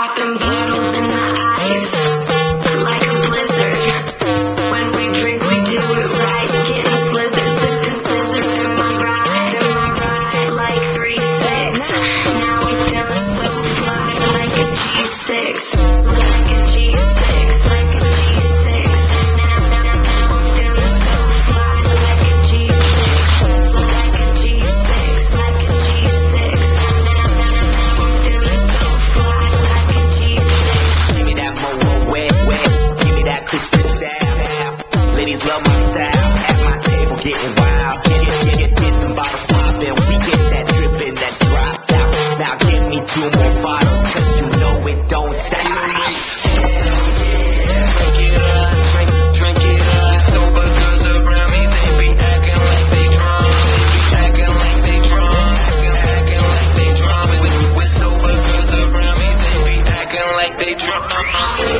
Popping bottles in the ice, like a blizzard. When we drink, we do it right. Getting blizzard, sipping scissors in my ride, like 3-6. Now I'm feeling so fly, like a G6, like a G6, like a G6. Now I'm feeling so fly, like a G6, like a G6, like a G6. Now I'm feeling so fly, like a G6. Give me that mo wet, give me that Christmas style. Ladies love my style, at my table getting wild. Get them bottles poppin', we get that drippin', that drop out. Now give me 2 more bottles, cause you know it don't stop. Drink it up, sober girls around me, they be acting like they drunk. Acting like they drunk, acting like they drunk. With sober girls around me, they be acting like they drunk.